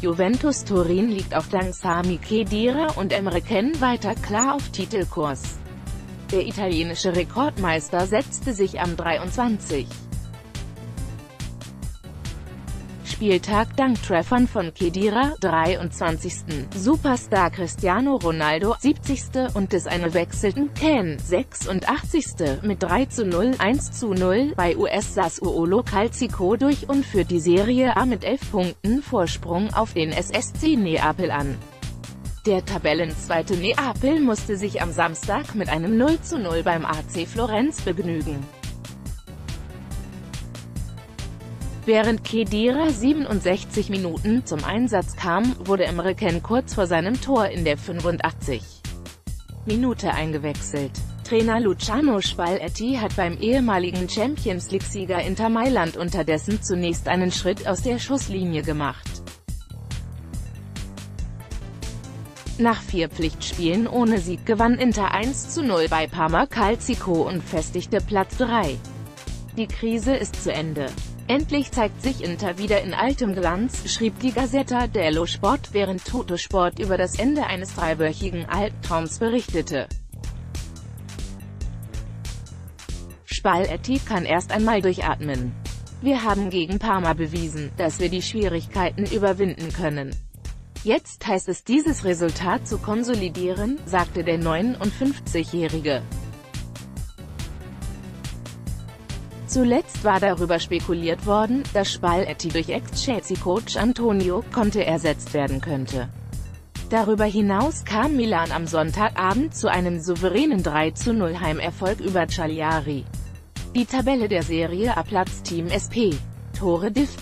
Juventus Turin liegt auch dank Sami Khedira und Emre Can weiter klar auf Titelkurs. Der italienische Rekordmeister setzte sich am 23. Spieltag dank Treffern von Khedira, 23. Superstar Cristiano Ronaldo, 70. und des eingewechselten Can, 86. mit 3:0, 1:0 bei US Sassuolo Calcico durch und führt die Serie A mit 11 Punkten Vorsprung auf den SSC Neapel an. Der Tabellenzweite Neapel musste sich am Samstag mit einem 0:0 beim AC Florenz begnügen. Während Khedira 67 Minuten zum Einsatz kam, wurde Emre Can kurz vor seinem Tor in der 85. Minute eingewechselt. Trainer Luciano Spalletti hat beim ehemaligen Champions-League-Sieger Inter Mailand unterdessen zunächst einen Schritt aus der Schusslinie gemacht. Nach 4 Pflichtspielen ohne Sieg gewann Inter 1:0 bei Parma Calcico und festigte Platz 3. Die Krise ist zu Ende. Endlich zeigt sich Inter wieder in altem Glanz, schrieb die Gazzetta dello Sport, während Tuttosport über das Ende eines 3-wöchigen Albtraums berichtete. Spalletti kann erst einmal durchatmen. Wir haben gegen Parma bewiesen, dass wir die Schwierigkeiten überwinden können. Jetzt heißt es, dieses Resultat zu konsolidieren, sagte der 59-Jährige. Zuletzt war darüber spekuliert worden, dass Spalletti durch Ex-Chelsea-Coach Antonio Conte ersetzt werden könnte. Darüber hinaus kam Milan am Sonntagabend zu einem souveränen 3:0 Heimerfolg über Cagliari. Die Tabelle der Serie A: Platz Team SP. Tore Diff.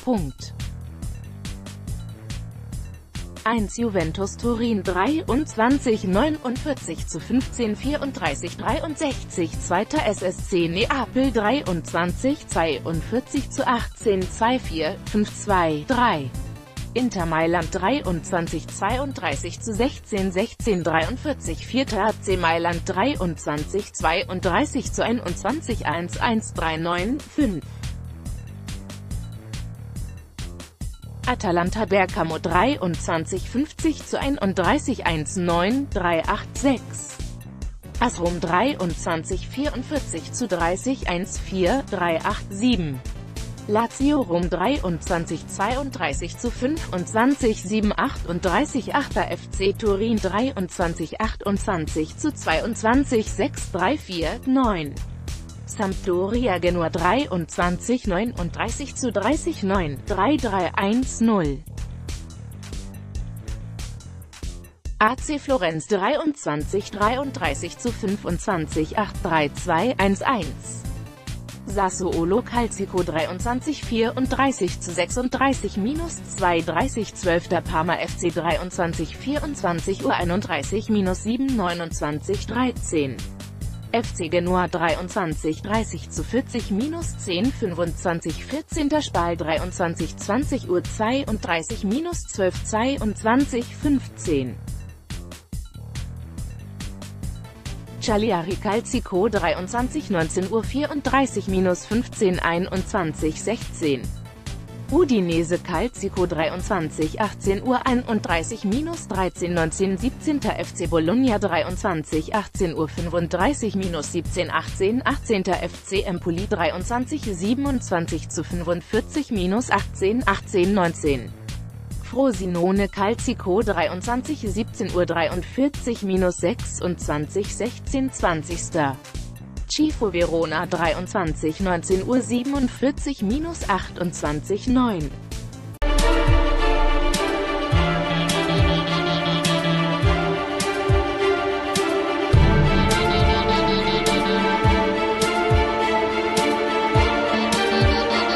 1 Juventus Turin 23 49:15 34 63 2. SSC Neapel 23 42:18 24 5-2 3. Inter Mailand 23 32:16 16 43 4. AC Mailand 23 32:21 1-1 3-9 5. Atalanta Bergamo 23 50:31 1-9 3-8 6. AS Rom 23 44:30 1-4 3-8 7. Lazio Rom 23 32:25 7 38 8. FC Turin 23 28:22 6 3-4 9. Sampdoria Genua 23 39:30 9 3-3 1-0. AC Florenz 23 33:25 8-3-2 1-1. Sassuolo Calcico 23 34:36 -2 30:12. Parma FC 23 24:31 -7 29:13. FC Genua 23 30:40 -10 25 14. Spal 23 20:32 -12 22 15. Cagliari Calcico 23 19:34 -15 21 16. Udinese Calcico 23 18:31 -13 19 17. FC Bologna 23 18:35 -17 18 18. FC Empoli 23 27:45 -18 18 19. Frosinone Calcico 23 17:43 -26 16 20. Chievo Verona 23 19:47 -28 9.